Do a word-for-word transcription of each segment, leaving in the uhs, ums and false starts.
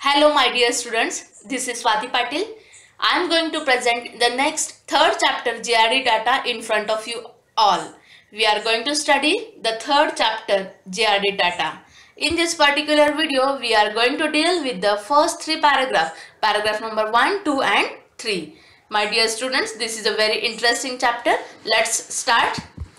Hello, my dear students. This is Swati Patil. I am going to present the next third chapter G R D data in front of you all. We are going to study the third chapter G R D data. In this particular video, we are going to deal with the first three paragraphs, paragraph number one, two and three. My dear students, this is a very interesting chapter. Let's start.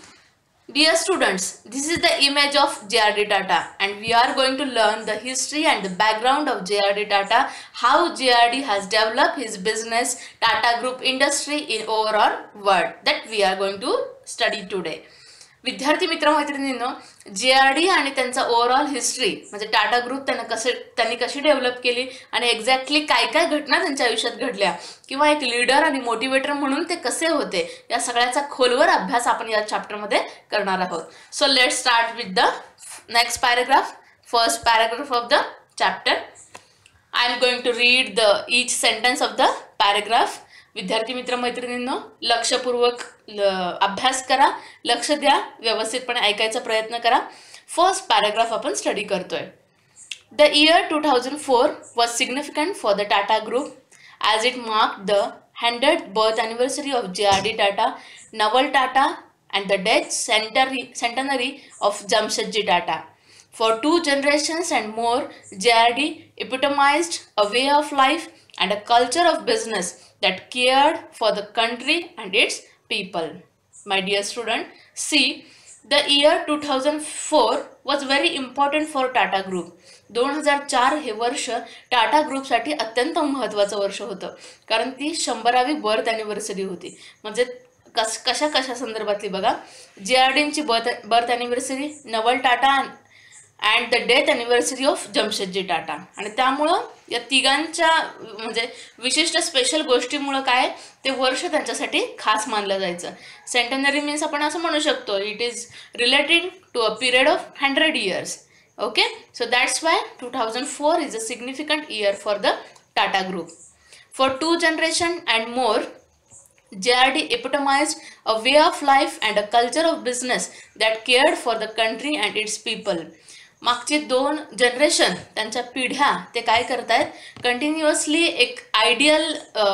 Dear students, this is the image of G R D data and we are going to learn the history and the background of G R D data, how G R D has developed his business Tata Group industry in overall world that we are going to study today. विद्यार्थी मित्र मैत्रिणींनो जी R D आणि त्यांचा overall history म्हणजे Tata group त्यांना कसे त्यांनी कशी डेव्हलप केली आणि एक्झॅक्टली काय काय घटना त्यांच्या आयुष्यात घडल्या किंवा एक लीडर आणि मोटिवेटर म्हणून ते कसे होते या सगळ्याचा खोलवर अभ्यास आपण या चॅप्टर मध्ये करणार आहोत. So let's start with the next paragraph. First paragraph of the chapter. I am going to read the each sentence of the paragraph. विद्यार्थी मित्र मैत्रिणींनो लक्षपूर्वक अभ्यास करा, लक्ष द्या, व्यवस्थितपणे ऐकायचा प्रयत्न करा. फर्स्ट पॅराग्राफ आपण स्टडी करतोय. The year two thousand four was significant for the Tata group as it mark the hundred birth anniversary of G R D Tata, Naval Tata and the death centenary of Jamshedji Tata. For two generations and more, G R D epitomized a way of life and a culture of business that cared for the country and its people. My dear student, see, the year two thousand four was very important for Tata Group. दोन हजार चार हे वर्ष टाटा ग्रुपसाठी अत्यंत महत्त्वाचं वर्ष होतं कारण ती शंभरावी बर्थ ॲनिव्हर्सरी होती. म्हणजे कश कशा कशा संदर्भातली बघा, जी आर डीची birth birth anniversary, Naval Tata and the death anniversary of Jamshedji Tata. आणि त्यामुळं या तिघांच्या म्हणजे विशिष्ट स्पेशल गोष्टीमुळं काय ते वर्ष त्यांच्यासाठी खास मानलं जायचं. सेंटनरी मीन्स आपण असं म्हणू शकतो it is related to a period of hundred years. Okay, so that's why two thousand four is a significant year for the Tata group. For two generation and more, G R D epitomized a way of life and a culture of business that cared for the country and its people. मागचे दोन generation त्यांच्या पिढ्या ते काय करतायत, continuously एक ideal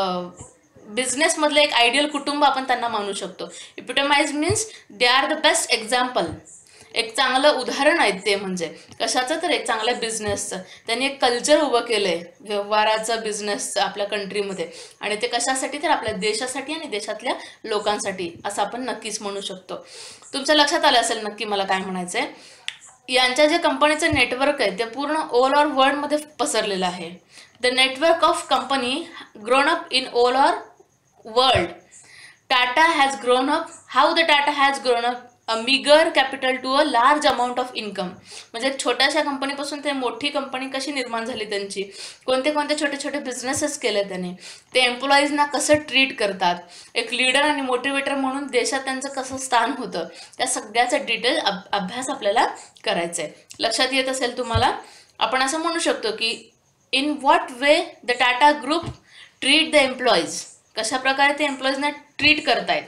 business मधले एक आयडियल कुटुंब आपण त्यांना मानू शकतो. Epitomise means they are the best example, एक चांगलं उदाहरण आहे ते. म्हणजे कशाचं तर एक चांगल्या बिझनेसचं. त्यांनी एक कल्चर उभं केलंय व्यवहाराचं, बिझनेसचं आपल्या कंट्रीमध्ये. आणि ते कशासाठी तर आपल्या देशासाठी आणि देशातल्या लोकांसाठी असं आपण नक्कीच म्हणू शकतो. तुमच्या लक्षात आलं असेल नक्की मला काय म्हणायचंय. यांच्या जे कंपनीचं नेटवर्क आहे ते पूर्ण ओव्हरऑल वर्ल्डमध्ये पसरलेलं आहे. The network of company grown up in overall world. Tata has grown up. How the Tata has grown up a meagre capital to a large amount of income. म्हणजे छोट्याशा कंपनीपासून ते मोठी कंपनी कशी निर्माण झाली त्यांची, कोणते कोणते छोटे छोटे बिझनेसेस केले त्यांनी, ते एम्प्लॉईजना कसं ट्रीट करतात, एक लीडर आणि मोटिवेटर म्हणून देशात त्यांचं कसं स्थान होतं, त्या सगळ्याचा डिटेल अभ्यास आपल्याला करायचा आहे. लक्षात येत असेल तुम्हाला. आपण असं म्हणू शकतो की in what way the Tata group treat the employees. कशा प्रकारे ते एम्प्लॉईजना ट्रीट करतायत,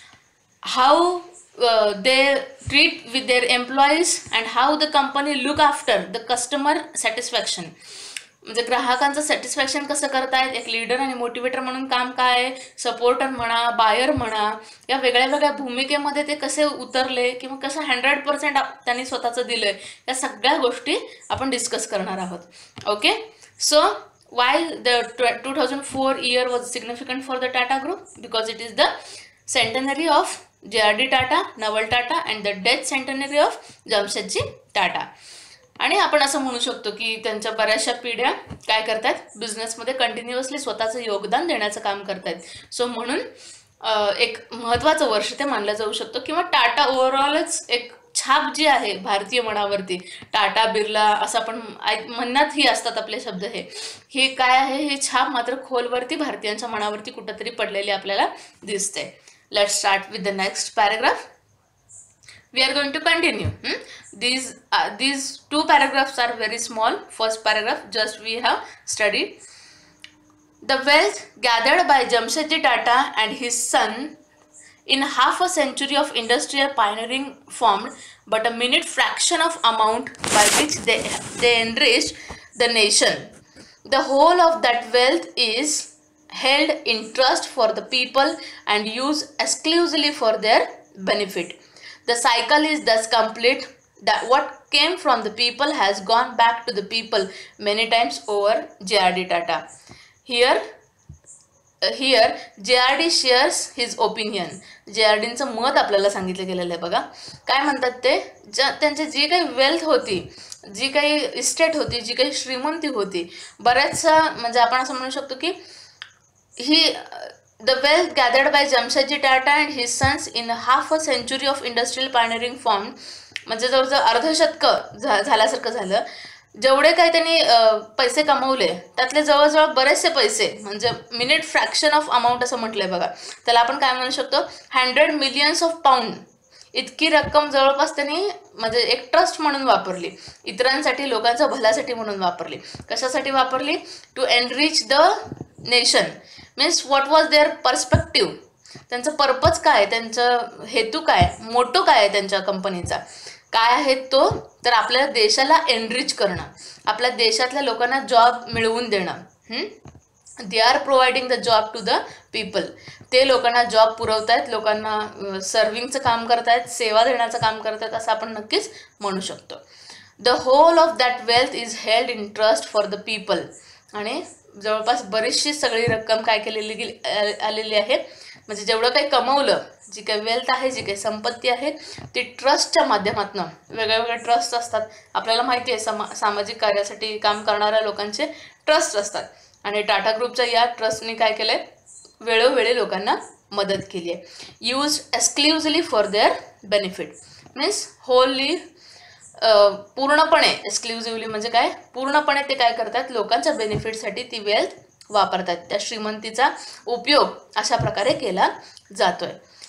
how Uh, they treat with their employees and how the company look after the customer satisfaction. म्हणजे ग्राहकांचं सॅटिस्फॅक्शन कसं करतायत, एक लीडर आणि मोटिवेटर म्हणून काम काय, सपोर्टर म्हणा, बायर म्हणा, या वेगळ्या वेगळ्या भूमिकेमध्ये ते कसे उतरले किंवा कसं हंड्रेड पर्सेंट त्यांनी स्वतःचं दिलंय, या सगळ्या गोष्टी आपण डिस्कस करणार आहोत. Okay, so why the two thousand four year was significant for the Tata group because it is the centenary of G R D Tata, Naval Tata and the death centenary of Jamshedji Tata. आणि आपण असं म्हणू शकतो की त्यांच्या बऱ्याचशा पिढ्या काय करतात, बिझनेसमध्ये कंटिन्युअसली स्वतःचं योगदान देण्याचं काम करतात. सो म्हणून एक महत्त्वाचं वर्ष ते मानलं जाऊ शकतो. किंवा टाटा ओव्हरऑलच एक छाप जी आहे भारतीय मनावरती, टाटा बिर्ला असं आपण म्हणण्यात ही असतात आपले शब्द, हे हे काय आहे, हे छाप मात्र खोलवरती भारतीयांच्या मनावरती कुठंतरी पडलेली आपल्याला दिसते. Let's start with the next paragraph. We are going to continue. Hmm? These uh, these two paragraphs are very small. First paragraph just we have studied. The wealth gathered by Jamshedji Tata and his son in half a century of industrial pioneering formed but a minute fraction of amount by which they they enriched the nation. The whole of that wealth is held in trust for the people and used exclusively for their benefit. The cycle is thus complete, that what came from the people has gone back to the people many times over. J R D Tata. Here Here J R D shares his opinion. J R Dचं मत आपल्याला सांगितलं गेलेलं आहे बघा. काय म्हणतात ते, त्यांची जी काही वेल्थ होती, जी काही इस्टेट होती, जी काही श्रीमंती होती, बऱ्याचशा म्हणजे आपण असं म्हणू शकतो की he the wealth gathered by Jamshedji Tata and his sons in half a century of industrial pioneering form, म्हणजे जवळजवळ अर्धशतक झाल्यासारखं झालं. जेवढे काही त्यांनी पैसे कमवले त्यातले जवळजवळ बरेचसे पैसे, म्हणजे मिनिट फ्रॅक्शन ऑफ अमाऊंट असं म्हटलंय बघा, त्याला आपण काय म्हणू शकतो, हंड्रेड मिलियन्स ऑफ पाऊंड इतकी रक्कम जवळपास त्यांनी म्हणजे एक ट्रस्ट म्हणून वापरली, इतरांसाठी, लोकांच्या भल्यासाठी म्हणून वापरली. कशासाठी वापरली? To enrich the nation. Means what was their perspective, त्यांचं पर्पज काय, त्यांचं हेतू काय, मोटो काय आहे त्यांच्या कंपनीचा, काय आहे तो, तर आपल्या देशाला एनरिच करणं, आपल्या देशातल्या लोकांना जॉब मिळवून देणं. They are providing the job to the people. ते लोकांना जॉब पुरवतायत, लोकांना सर्विंगचं काम करतायत, सेवा देण्याचं काम करतायत, असं आपण नक्कीच म्हणू शकतो. The whole of that wealth is held in trust for the people. आणि जवळपास बरीचशी सगळी रक्कम काय केलेली गेली आलेली आहे, म्हणजे जेवढं काही कमवलं, जी काही वेल्थ आहे, जी काही संपत्ती आहे, ती ट्रस्टच्या माध्यमातून, वेगळे वेगळे ट्रस्ट असतात, आपल्याला माहिती आहे, समा सामाजिक कार्यासाठी काम करणाऱ्या लोकांचे ट्रस्ट असतात, आणि टाटा ग्रुपच्या या ट्रस्टने काय केलं आहे, वेळोवेळी लोकांना मदत केली आहे. Use exclusively for their benefit. Means wholly पूर्णपणे, एक्सक्लुझिव्हली म्हणजे काय, पूर्णपणे ते काय करतात, लोकांच्या बेनिफिटसाठी ती वेल्थ वापरतात, त्या श्रीमंतीचा उपयोग अशा प्रकारे केला जातोय.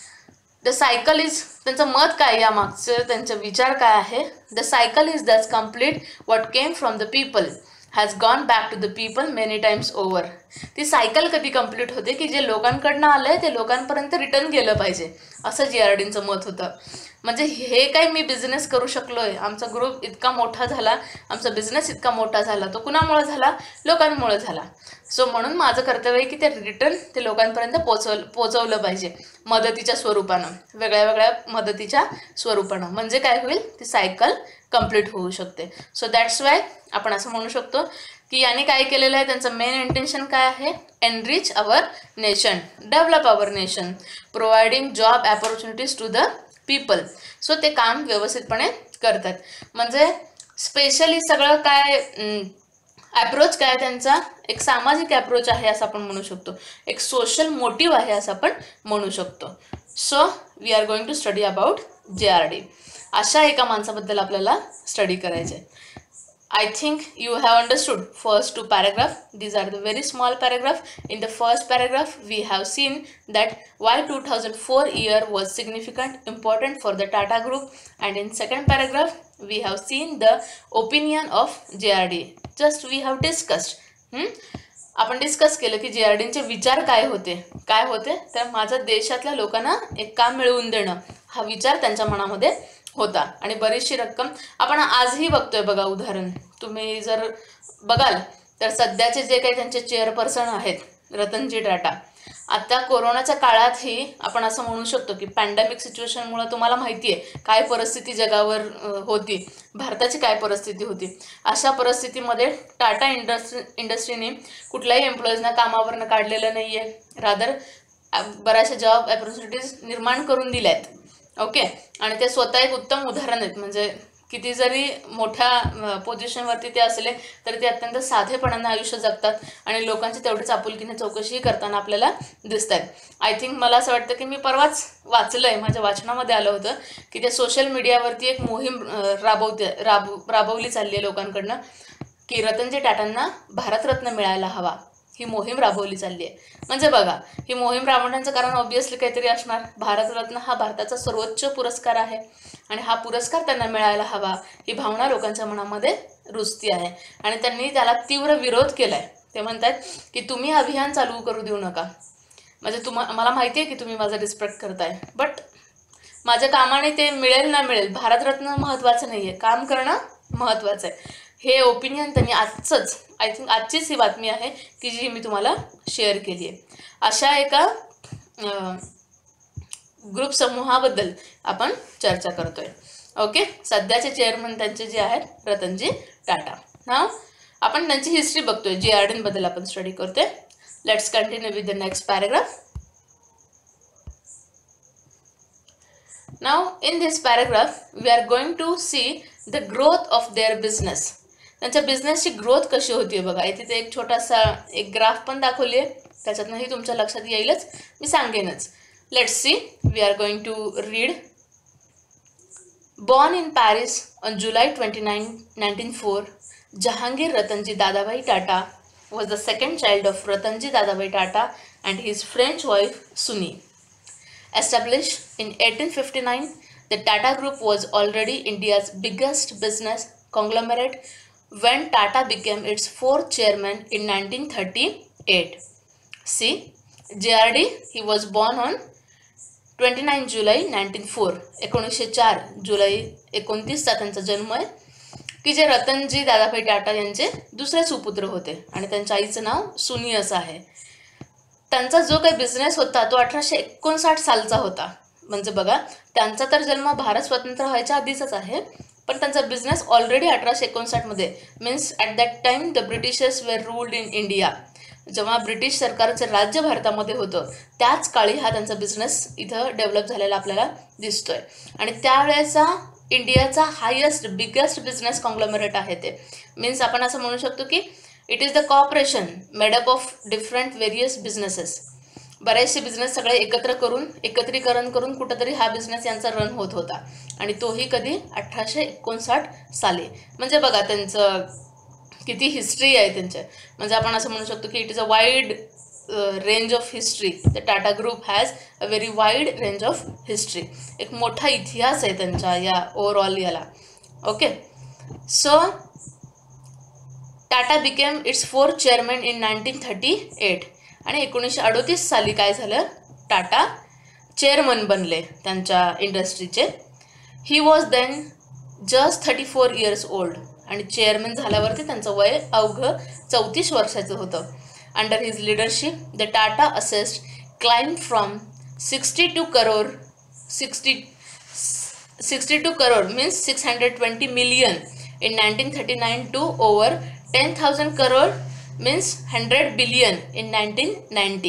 द सायकल इज, त्यांचं मत काय, या मागचं त्यांचा विचार काय आहे. The cycle is that's complete, what came from the people has gone back to the people many times over. ती सायकल कधी कम्प्लीट होते की जे लोकांकडनं आलंय ते लोकांपर्यंत रिटर्न गेलं पाहिजे, असं जी आर डीचं मत होतं. म्हणजे हे काही मी बिझनेस करू शकलोय, आमचा ग्रुप इतका मोठा झाला, आमचा बिझनेस इतका मोठा झाला, तो कुणामुळे झाला, लोकांमुळे झाला. सो म्हणून माझं कर्तव्य आहे की ते रिटर्न ते लोकांपर्यंत पोचव पोचवलं पाहिजे, मदतीच्या स्वरूपानं, वेगळ्या वेगळ्या मदतीच्या स्वरूपानं. म्हणजे काय होईल, ती सायकल कंप्लीट होऊ शकते. सो दॅट्स वाय आपण असं म्हणू शकतो की याने काय केलेलं आहे, त्यांचं मेन इंटेन्शन काय आहे, enrich our nation, develop our nation, providing job opportunities to the people. So ते काम व्यवस्थितपणे करतात. म्हणजे स्पेशली सगळं काय ॲप्रोच काय त्यांचा, एक सामाजिक ॲप्रोच आहे असं आपण म्हणू शकतो, एक सोशल मोटिव्ह आहे असं आपण म्हणू शकतो. So we are going to study about J R D. अशा एका माणसाबद्दल आपल्याला स्टडी करायचे. I think you have understood first two paragraph. These are the very small paragraph. In the first paragraph, we have seen that why two thousand four year was significant, important for the Tata Group. And in second paragraph, we have seen the opinion of J R D. Just we have discussed. Hmm? आपण discuss केलं की जे R डीचे विचार काय होते, काय होते तर माझ्या देशातल्या लोकांना एक काम मिळवून देणं, हा विचार त्यांच्या मनामध्ये होता. आणि बरीचशी रक्कम आपण आजही बघतोय बघा. उदाहरण तुम्ही जर बघाल तर सध्याचे जे काही त्यांचे चेअरपर्सन आहेत रतनजी टाटा, आता कोरोनाच्या काळातही आपण असं म्हणू शकतो की पॅन्डेमिक सिच्युएशनमुळे तुम्हाला माहिती आहे काय परिस्थिती जगावर होती, भारताची काय परिस्थिती होती. अशा परिस्थितीमध्ये टाटा इंडस्ट्री इंडस्ट्रीने कुठल्याही एम्प्लॉईजना कामावरनं काढलेलं नाही आहे, रादर बऱ्याचशा जॉब ऑपॉर्च्युनिटीज निर्माण करून दिल्या आहेत. ओके, आणि ते स्वतः एक उत्तम उदाहरण आहेत. म्हणजे किती जरी मोठ्या पोझिशनवरती ते असले तरी ते अत्यंत साधेपणाने आयुष्य जगतात आणि लोकांची तेवढीच आपुलकीने चौकशी करताना आपल्याला दिसत आहेत. आय थिंक मला असं वाटतं की मी परवाच वाचलं आहे, माझ्या वाचनामध्ये आलं होतं की ते सोशल मीडियावरती एक मोहीम राबवते राब राबवली चालली आहे लोकांकडनं की रतनजी टाटांना भारतरत्न मिळायला हवा, ही मोहीम राबवली चालली आहे. म्हणजे बघा, ही मोहीम राबवण्याचं कारण ऑब्व्हियसली काहीतरी असणार. भारतरत्न हा भारताचा सर्वोच्च पुरस्कार आहे आणि हा पुरस्कार त्यांना मिळायला हवा ही भावना लोकांच्या मनामध्ये रुजती आहे आणि त्यांनी त्याला तीव्र विरोध केला आहे. ते म्हणतात की तुम्ही अभियान चालू करू देऊ नका. म्हणजे तुम्हा मला माहिती आहे की तुम्ही माझा रिस्पेक्ट करताय, बट माझ्या कामाने ते मिळेल ना मिळेल, भारतरत्न महत्त्वाचं नाही आहे, काम करणं महत्त्वाचं आहे. हे ओपिनियन त्यांनी आजच, आय थिंक आजचीच ही बातमी आहे की जी मी तुम्हाला शेअर केली आहे. अशा एका ग्रुप समूहाबद्दल आपण चर्चा करतोय. ओके, सध्याचे चेअरमन त्यांचे जे आहेत रतनजी टाटा. नाव आपण त्यांची हिस्ट्री बघतोय, जे आर डी बद्दल आपण स्टडी करतोय. Let's continue with the next paragraph. Now in this paragraph we are going to see the growth of their business. त्यांच्या बिझनेसची ग्रोथ कशी होती बघा. इथे एक छोटासा एक ग्राफ पण दाखवली आहे, त्याच्यातनंही तुमच्या लक्षात येईलच, मी सांगेनच. Let's see, we are going to read. Born in Paris on July twenty-ninth, nineteen oh four, Jahangir Ratanji Dadabhai Tata was the second child of Ratanji Dadabhai Tata and his French wife Suni. Established in eighteen fifty-nine, the Tata Group was already India's biggest business conglomerate when Tata became its fourth chairman in nineteen thirty-eight. See, J R D, he was born on twenty-ninth July nineteen oh four. एकोणीसशे चार जुलै एकोणतीसचा त्यांचा जन्म आहे, की जे रतनजी दादाभाई टाटा यांचे दुसरे सुपुत्र होते आणि त्यांच्या आईचं नाव सुनी असं आहे. त्यांचा जो काही बिझनेस होता तो अठराशे एकोणसाठ सालचा होता. म्हणजे बघा, त्यांचा तर जन्म भारत स्वतंत्र व्हायच्या आधीचाच आहे, पण त्यांचा बिझनेस ऑलरेडी अठराशे एकोणसाठमध्ये, means at that time the Britishers were ruled in India. जेव्हा ब्रिटिश सरकारचं राज्य भारतामध्ये होतं त्याच काळी हा त्यांचा बिझनेस इथं डेव्हलप झालेला आपल्याला दिसतोय. आणि त्यावेळेचा इंडियाचा हायेस्ट बिगेस्ट बिझनेस कॉंग्लोमरेट आहे ते. मीन्स आपण असं म्हणू शकतो की it is the corporation made up of different various businesses. बरेचसे बिझनेस सगळे एकत्र करून एकत्रीकरण करून कुठंतरी हा बिझनेस यांचा रन होत होता, आणि तोही कधी अठराशे एकोणसाठ साली. म्हणजे बघा त्यांचं किती हिस्ट्री आहे त्यांच्या. म्हणजे आपण असं म्हणू शकतो की it is a wide range of history. The Tata group has a very wide range of history. एक मोठा इतिहास आहे त्यांच्या या ओव्हरऑल याला. Okay, so Tata became its fourth chairman in nineteen thirty eight. आणि एकोणीसशे अडोतीस साली काय झालं, टाटा चेअरमन बनले त्यांच्या इंडस्ट्रीचे. He was then just thirty four years old. आणि चेअरमन झाल्यावरती त्यांचं वय अवघं चौतीस वर्षाचं होतं. Under his leadership the Tata assets climb from sixty two crore sixty sixty two crore means six hundred twenty million in nineteen thirty-nine to over ten thousand crore means one hundred billion in nineteen ninety.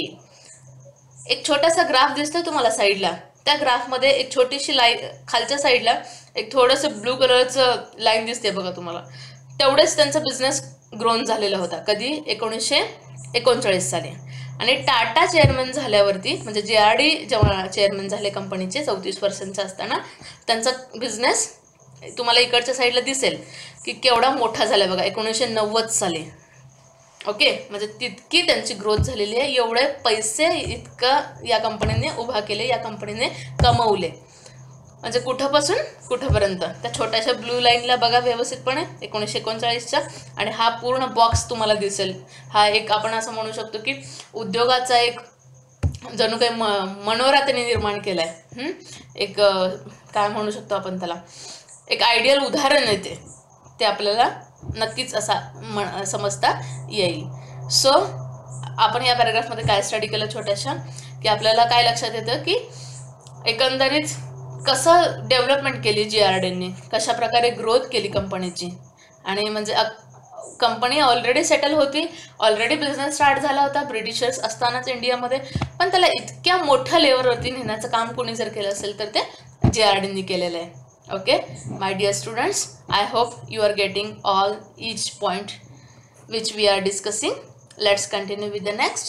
एक छोटासा graph दिसतोय तुम्हाला साईडला. त्या ग्राफमध्ये एक छोटीशी line खालच्या साईडला एक थोडंसं ब्लू कलरचं लाईन दिसते बघा तुम्हाला. तेवढेच त्यांचा बिझनेस ग्रोन झालेला होता. कधी, एकोणीसशे एकोणचाळीस साली. आणि टाटा चेअरमन झाल्यावरती, म्हणजे जे आर डी जेव्हा चेअरमन झाले कंपनीचे चौतीस वर्षांचा असताना, त्यांचा बिझनेस तुम्हाला इकडच्या साईडला दिसेल की केवढा मोठा झाला बघा एकोणीसशे नव्वद साली. ओके, म्हणजे तितकी त्यांची ग्रोथ झालेली आहे. एवढे पैसे इतकं या कंपनीने उभा केले, या कंपनीने कमवले. म्हणजे कुठंपासून कुठंपर्यंत त्या छोट्याशा ब्लू लाईनला बघा व्यवस्थितपणे एकोणीसशे एकोणचाळीसच्या. आणि हा पूर्ण बॉक्स तुम्हाला दिसेल. हा एक आपण असं म्हणू शकतो की उद्योगाचा एक जणू काही म मनोरा त्यांनी निर्माण केला आहे. एक काय म्हणू शकतो आपण त्याला, एक आयडियल उदाहरण आहे ते ते आपल्याला नक्कीच असा म समजता येईल. सो आपण या पॅराग्राफमध्ये काय स्टडी केलं छोट्याशा, की आपल्याला काय लक्षात येतं की एकंदरीत कसं डेव्हलपमेंट केली जी आर डीने, कशा प्रकारे ग्रोथ केली कंपनीची. आणि म्हणजे कंपनी ऑलरेडी सेटल होती, ऑलरेडी बिझनेस स्टार्ट झाला होता ब्रिटिशर्स असतानाच इंडियामध्ये, पण त्याला इतक्या मोठ्या लेवलवरती नेण्याचं काम कोणी जर केलं असेल तर ते जे आर डीने केलेलं आहे. Okay, my dear students, I hope you are getting all each point which we are discussing. Let's continue with the next.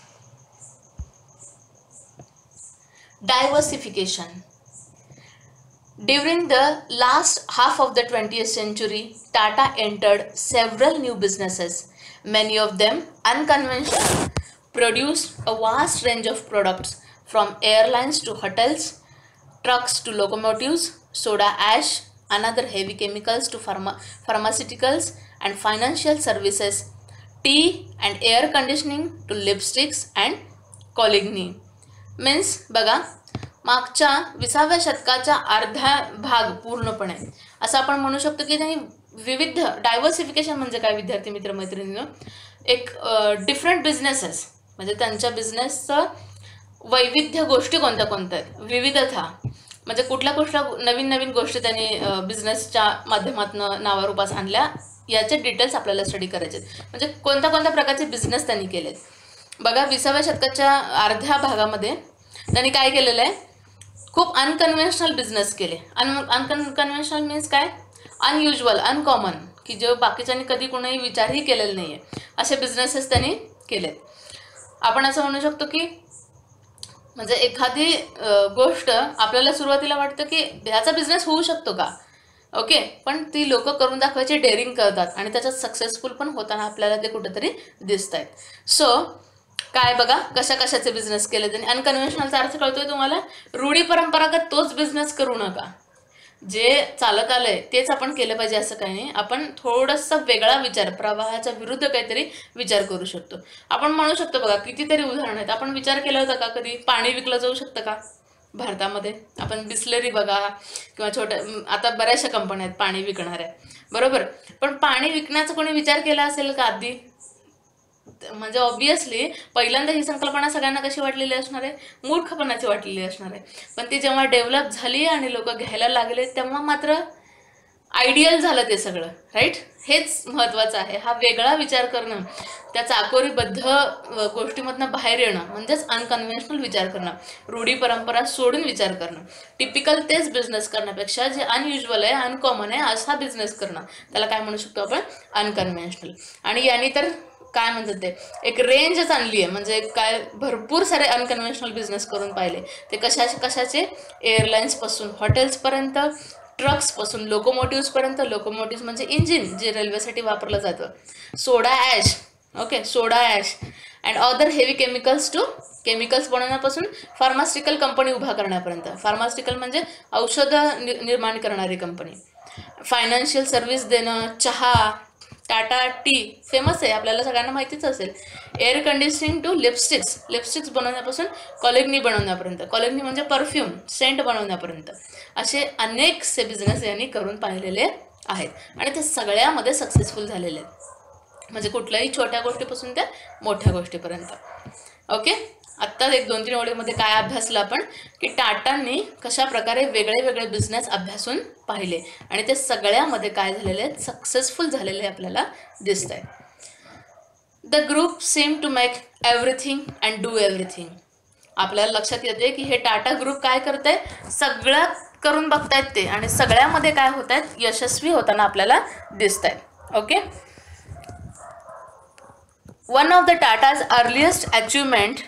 Diversification. During the last half of the twentieth century, Tata entered several new businesses, many of them unconventional, produced a vast range of products from airlines to hotels, trucks to locomotives, soda ash, another heavy chemicals to pharma pharmaceuticals and financial services, tea and air conditioning to lipsticks and coligny. Means बघा, मागच्या विसाव्या शतकाच्या अर्धा भाग पूर्णपणे असं आपण म्हणू शकतो की त्यांनी विविध डायव्हर्सिफिकेशन म्हणजे काय विद्यार्थी मित्र मैत्रिणींनो, एक डिफरंट बिझनेसेस म्हणजे त्यांच्या बिझनेसचं वैविध्य गोष्टी कोणत्या कोणत्या आहेत, विविधता म्हणजे कुठल्या कुठल्या नवीन नवीन गोष्टी त्यांनी बिझनेसच्या माध्यमातून नावारूपास आणल्या याचे डिटेल्स आपल्याला स्टडी करायचे आहेत. म्हणजे कोणत्या कोणत्या प्रकारचे बिझनेस त्यांनी केलेत. बघा विसाव्या शतकाच्या अर्ध्या भागामध्ये त्यांनी काय केलेलं आहे, खूप अनकन्व्हेन्शनल बिझनेस केले. अन अनकन्व्हेन्शनल मीन्स काय, अनयुज्युअल, अनकॉमन, की जे बाकीच्यांनी कधी कोणाही विचारही केलेला नाही आहे असे बिझनेसेस त्यांनी केलेत. आपण असं म्हणू शकतो की म्हणजे एखादी गोष्ट आपल्याला सुरुवातीला वाटतं की ह्याचा बिझनेस होऊ शकतो का, ओके, पण ती लोक करून दाखवायची डेअरिंग करतात आणि त्याच्यात सक्सेसफुल पण होताना आपल्याला ते कुठेतरी दिसत आहेत. सो काय बघा कशा कशाचे बिझनेस केले त्यांनी. अनकन्व्हेन्शनलचा अर्थ कळतोय तुम्हाला, रूढी परंपरागत तोच बिझनेस करू नका, जे चालत आलंय तेच आपण केलं पाहिजे असं काही नाही. आपण थोडासा वेगळा विचार, प्रवाहाच्या विरुद्ध काहीतरी विचार करू शकतो. आपण म्हणू शकतो बघा कितीतरी उदाहरण आहेत. आपण विचार केला होता का कधी पाणी विकलं जाऊ शकतं का भारतामध्ये? आपण बिस्लरी बघा किंवा छोट्या आता बऱ्याचशा कंपन्या आहेत पाणी विकणाऱ्या, बरोबर, पण पाणी विकण्याचा कोणी विचार केला असेल का आधी? म्हणजे ऑब्विसली पहिल्यांदा ही संकल्पना सगळ्यांना कशी वाटलेली असणार आहे, मूर्खपणाची वाटलेली असणार आहे. पण ती जेव्हा डेव्हलप झाली आणि लोक घ्यायला लागले तेव्हा मात्र आयडियल झालं ते सगळं, राईट. हेच महत्त्वाचं आहे, हा वेगळा विचार करणं, त्या चाकोरीबद्ध गोष्टीमधनं बाहेर येणं म्हणजेच अनकन्व्हेन्शनल विचार करणं, रूढी परंपरा सोडून विचार करणं, टिपिकल तेच बिझनेस करण्यापेक्षा जे अनयुज्युअल आहे, अनकॉमन आहे असा बिझनेस करणं, त्याला काय म्हणू शकतो आपण, अनकन्व्हेन्शनल. आणि याने तर काय म्हणतात ते एक रेंजच आणली आहे. म्हणजे काय भरपूर सारे अनकन्व्हेन्शनल बिझनेस करून पाहिले. ते कशाचे कशाचे, एअरलाईन्सपासून हॉटेल्सपर्यंत, ट्रक्सपासून लोकोमोटिव्सपर्यंत. लोकोमोटिव्स म्हणजे इंजिन जे रेल्वेसाठी वापरलं जातं. Soda ash, okay, soda ash and other heavy chemicals to chemicals बनवण्यापासून फार्मास्युटिकल कंपनी उभा करण्यापर्यंत. फार्मास्युटिकल म्हणजे औषधं निर्माण करणारी कंपनी. फायनान्शियल सर्व्हिस देणं, चहा, टाटा टी फेमस आहे, आपल्याला सगळ्यांना माहितीच असेल. Air conditioning to lipsticks, lipsticks बनवण्यापासून कॉलेग्नी बनवण्यापर्यंत. कॉलेग्नी म्हणजे परफ्यूम, सेंट बनवण्यापर्यंत. असे अनेकसे बिझनेस यांनी करून पाहिलेले आहेत आणि ते सगळ्यामध्ये सक्सेसफुल झालेले आहेत. म्हणजे कुठल्याही छोट्या गोष्टीपासून त्या मोठ्या गोष्टीपर्यंत. ओके, आत्ता एक दोन तीन ओळीमध्ये काय अभ्यासलं आपण की टाटांनी कशा प्रकारे वेगळे वेगळे बिझनेस अभ्यासून पाहिले आणि ते सगळ्यामध्ये काय झालेले आहेत, सक्सेसफुल झालेले आपल्याला दिसत आहेत. The group same to make everything and do everything. आपल्याला लक्षात येते की हे टाटा ग्रुप काय करतंय, सगळं करून बघतायत ते आणि सगळ्यामध्ये काय होत आहेत, यशस्वी होताना आपल्याला दिसत आहेत. Okay, one of the Tata's earliest achievement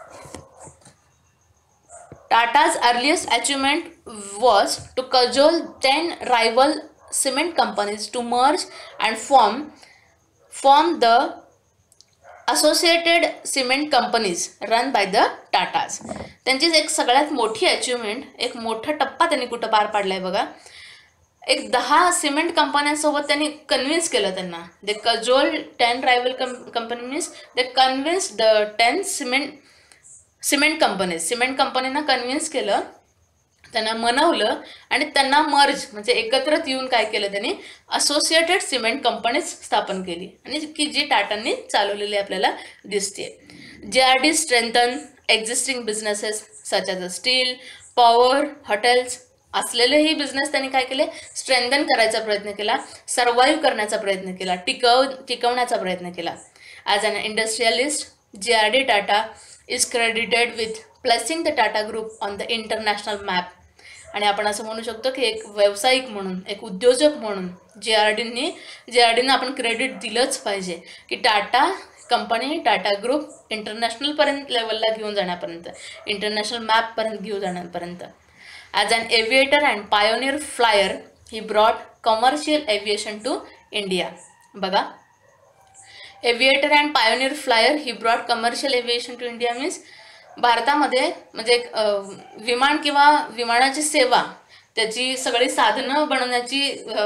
Tata's earliest achievement was to cajole ten rival cement companies to merge and form form the Associated Cement Companies run by the Tatas. त्यांची एक सगळ्यात मोठी अचिव्हमेंट, एक मोठा टप्पा त्यांनी कुठं पार पाडलाय बघा. एक दहा सिमेंट कंपन्यांसोबत त्यांनी कन्व्हिन्स केलं त्यांना. They cajoled ten rival company means they convince the ten cement cement companies cement कंपनीना कन्व्हिन्स केलं, त्यांना मनवलं आणि त्यांना मर्ज म्हणजे एकत्रित येऊन काय केलं त्यांनी, असोसिएटेड सिमेंट कंपनीज स्थापन केली आणि की जी टाटांनी चालवलेली आपल्याला दिसते. J R D strengthen existing businesses such as a steel, power, hotels असलेलेही बिझनेस त्यांनी काय केले, स्ट्रेंथन करायचा प्रयत्न केला, सर्वाईव्ह करण्याचा प्रयत्न केला, टिकव टिकवण्याचा प्रयत्न केला. As an industrialist, J R D Tata is credited with placing the Tata Group on the international map. आणि आपण असं म्हणू शकतो की एक व्यावसायिक म्हणून, एक उद्योजक म्हणून जे आर डीनी जे आर डीनं आपण क्रेडिट दिलंच पाहिजे की टाटा कंपनी, टाटा ग्रुप इंटरनॅशनलपर्यंत लेवलला घेऊन जाण्यापर्यंत, इंटरनॅशनल मॅपपर्यंत घेऊन जाण्यापर्यंत. As an aviator and pioneer flyer he brought commercial aviation to India. बघा, aviator and pioneer flyer he brought commercial aviation to India means भारतामध्ये म्हणजे एक विमान किंवा विमानाची सेवा, त्याची सगळी साधनं बनवण्याची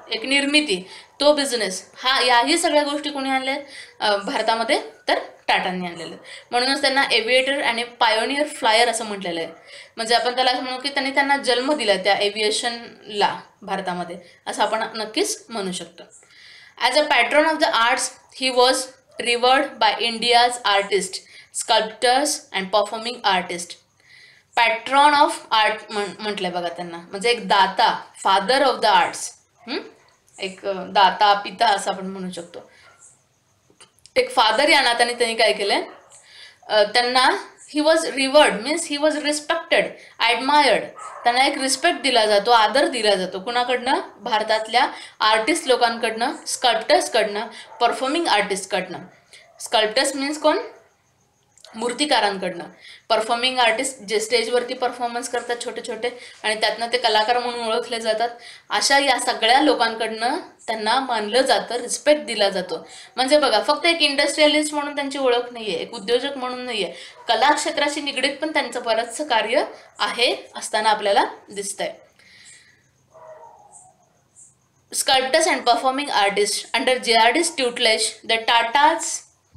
एक निर्मिती, तो बिझनेस, हा याही सगळ्या गोष्टी कोणी आणल्या भारतामध्ये, तर टाटांनी आणलेलं. म्हणूनच त्यांना एव्हिएटर आणि पायोनियर फ्लायर असं म्हटलेलं आहे. म्हणजे आपण त्याला असं म्हणू की त्यांनी त्यांना जन्म दिला त्या एव्हिएशनला भारतामध्ये, असं आपण नक्कीच म्हणू शकतो. As a patron of the arts he was revered by India's artist, sculptors and performing artist. Patron of art म्हण म्हटलंय बघा त्यांना, म्हणजे एक दाता, फादर ऑफ द आर्ट्स, एक दाता पिता असं आपण म्हणू शकतो. एक फादर या नात्याने त्यांनी काय केलंय, त्यांना he was revered means he was respected, admired. त्यांना एक रिस्पेक्ट दिला जातो, आदर दिला जातो. कुणाकडनं, भारतातल्या आर्टिस्ट लोकांकडनं, स्कल्प्टर्सकडनं, परफॉर्मिंग आर्टिस्टकडनं. स्कल्प्टर्स मीन्स कोण, मूर्तिकारांकडनं. परफॉर्मिंग आर्टिस्ट जे स्टेजवरती परफॉर्मन्स करतात छोटे छोटे आणि त्यातनं ते कलाकार म्हणून ओळखले जातात, अशा या सगळ्या लोकांकडनं त्यांना मानलं जातं, रिस्पेक्ट दिला जातो. म्हणजे बघा, फक्त एक इंडस्ट्रियलिस्ट म्हणून त्यांची ओळख नाही आहे, एक उद्योजक म्हणून नाही आहे, कला क्षेत्राशी निगडीत पण त्यांचं बरंचसं कार्य आहे असताना आपल्याला दिसतंय. Sculptors and performing artists under J R D's tutelage, the Tatas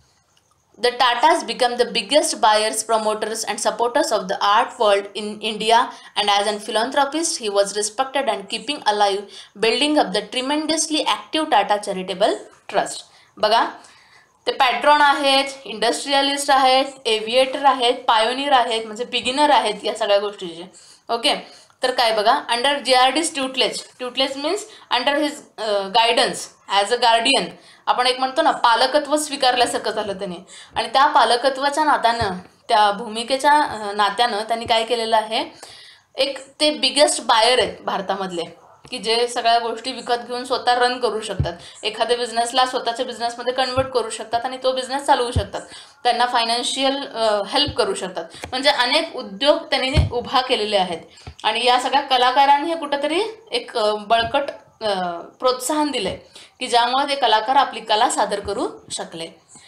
The Tatas become the biggest buyers, promoters and supporters of the art world in India, and as a philanthropist he was respected and keeping alive, building up the tremendously active Tata Charitable Trust. बघा, ते पॅट्रॉन आहेत, industrialist आहेत, aviator आहेत, pioneer आहेत, म्हणजे beginner आहेत या सगळ्या गोष्टीचे. ओके, तर काय बघा, under J R D's tutelage, tutelage means under his guidance as a guardian. आपण एक म्हणतो ना, पालकत्व स्वीकारल्यासारखं झालं त्यांनी, आणि त्या पालकत्वाच्या नात्यानं, त्या भूमिकेच्या नात्यानं त्यांनी काय केलेलं आहे, एक ते बिगेस्ट बायर आहेत भारतामधले, की जे सगळ्या गोष्टी विकत घेऊन स्वतः रन करू शकतात, एखाद्या बिझनेसला स्वतःच्या बिझनेसमध्ये कन्वर्ट करू शकतात आणि तो बिझनेस चालवू शकतात, त्यांना फायनान्शियल हेल्प करू शकतात. म्हणजे अनेक उद्योग त्यांनी उभा केलेले आहेत. आणि या सगळ्या कलाकारांनी हे कुठंतरी एक बळकट प्रोत्साहन दिले, की ज्यामुळे ते कलाकार आपली कला सादर करू शकले.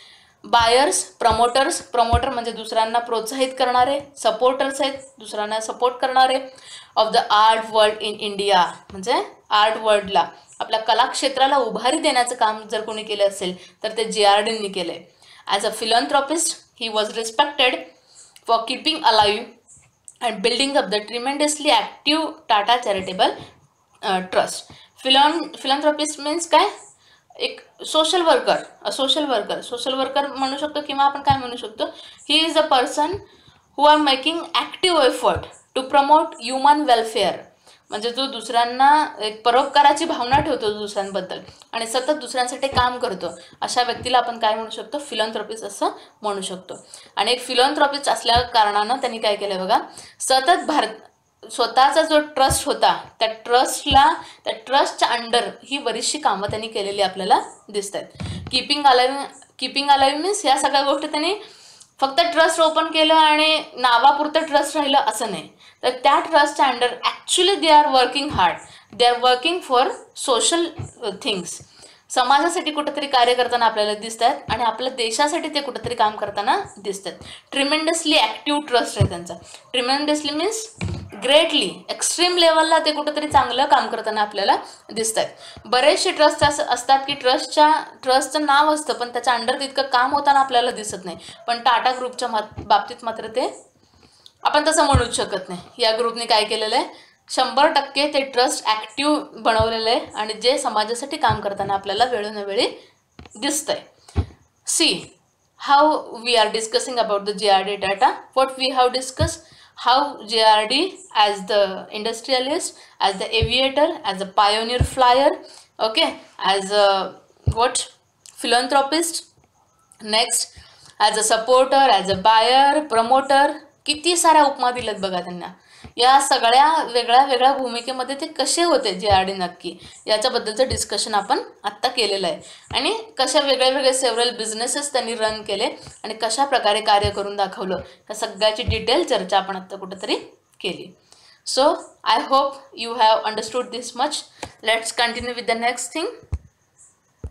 बायर्स, प्रमोटर्स, प्रमोटर म्हणजे दुसऱ्यांना प्रोत्साहित करणारे, सपोर्टर्स आहेत दुसऱ्यांना सपोर्ट करणारे, of the art world in India, म्हणजे आर्ट वर्ल्डला, आपल्या कला क्षेत्राला उभारी देण्याचं काम जर कोणी केलं असेल तर ते जे आर डींनी केलंय. As a philanthropist he was respected for keeping alive and building up the tremendously active Tata charitable trust. फिलॉन फिलॉन्थ्रॉपिस्ट मीन्स काय, एक social worker, a social worker, social worker म्हणू शकतो किंवा आपण काय म्हणू शकतो, he is a person who are making active effort to promote human welfare. म्हणजे जो दुसऱ्यांना एक परोपकाराची भावना ठेवतो दुसऱ्यांबद्दल आणि सतत दुसऱ्यांसाठी काम करतो, अशा व्यक्तीला आपण काय म्हणू शकतो, फिलॉन्थ्रॉपिस्ट असं म्हणू शकतो. आणि एक फिलॉन्थ्रॉपिस्ट असल्या कारणानं त्यांनी काय केलं बघा, सतत भारत स्वतःचा जो ट्रस्ट होता त्या ट्रस्टला, त्या ट्रस्टच्या अंडर ही बरीचशी कामं त्यांनी केलेली आपल्याला दिसत आहेत. Keeping alive, keeping alive means या सगळ्या गोष्टी त्यांनी फक्त ट्रस्ट ओपन केलं आणि नावापुरतं ट्रस्ट राहिलं असं नाही, तर त्या ट्रस्टच्या under actually they are working hard, they are working for social things. समाजासाठी कुठंतरी कार्य करताना आपल्याला दिसत आहेत आणि आपल्या देशासाठी ते कुठंतरी काम करताना दिसत आहेत. ट्रिमेंडसली ॲक्टिव्ह ट्रस्ट आहे त्यांचा. ट्रिमेंडसली मीन्स ग्रेटली, एक्स्ट्रीम लेवलला ते कुठंतरी चांगलं काम करताना आपल्याला दिसत आहेत. बरेचसे ट्रस्ट असं असतात की ट्रस्टच्या ट्रस्टचं नाव असतं पण त्याच्या अंडर तितकं काम होताना आपल्याला दिसत नाही, पण टाटा ग्रुपच्या बाबतीत मात्र ते आपण तसं म्हणूच शकत नाही. या ग्रुपने काय केलेलं आहे, शंभर टक्के ते ट्रस्ट ॲक्टिव्ह बनवलेलं आहे आणि जे समाजासाठी काम करताना आपल्याला वेळोनवेळी दिसतंय. See how we are discussing about the J R D Tata. What we have discuss, how J R D as the industrialist, as the aviator, as a pioneer flyer, okay, as a what philanthropist, next as a supporter, as a buyer, promoter, किती साऱ्या उपमा दिल्यात बघा त्यांना. या सगळ्या वेगळ्या वेगळ्या भूमिकेमध्ये ते कसे होते जे आर डी नक्की, याच्याबद्दलचं डिस्कशन आपण आत्ता केलेलं आहे. आणि कशा वेगळे वेगळे सेव्हरल बिझनेसेस त्यांनी रन केले आणि कशा प्रकारे कार्य करून दाखवलं, या सगळ्याची डिटेल चर्चा आपण आत्ता कुठेतरी केली. So I hope you have understood this much. Let's continue with the next thing,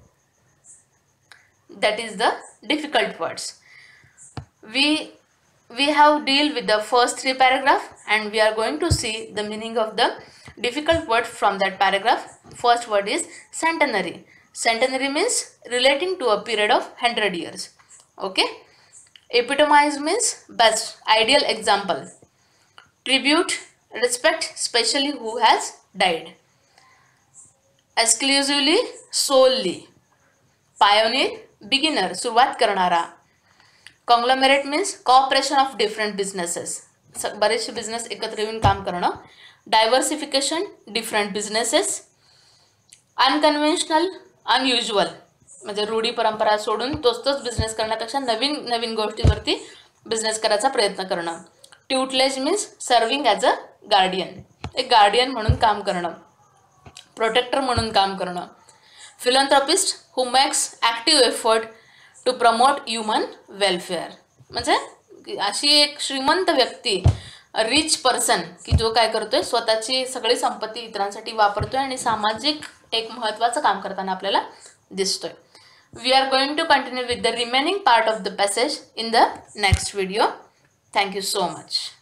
that is the difficult words. We we have deal with the first three paragraph and we are going to see the meaning of the difficult word from that paragraph. First word is centenary. Centenary means relating to a period of one hundred years. Okay. Epitomize means best, ideal example. Tribute, respect, especially who has died. Exclusively, solely. Pioneer, beginner, सुरुवात करणारा. Conglomerate means cooperation of different businesses. बरेचसे business एकत्र येऊन काम करणं. Diversification, different businesses. Unconventional, unusual. म्हणजे रूढी परंपरा सोडून तोच तोच बिझनेस करण्यापेक्षा नवीन नवीन गोष्टीवरती बिझनेस करायचा प्रयत्न करणं. Tutelage means serving as a guardian. एक गार्डियन म्हणून काम करणं. प्रोटेक्टर म्हणून काम करणं. Philanthropist who makes active effort to promote human welfare. म्हणजे अशी एक श्रीमंत व्यक्ती, रिच पर्सन की जो काय करतोय, स्वतःची सगळी संपत्ती इतरांसाठी वापरतोय आणि सामाजिक एक महत्त्वाचं काम करताना आपल्याला दिसतोय. We are going to continue with the remaining part of the passage in the next video. Thank you so much.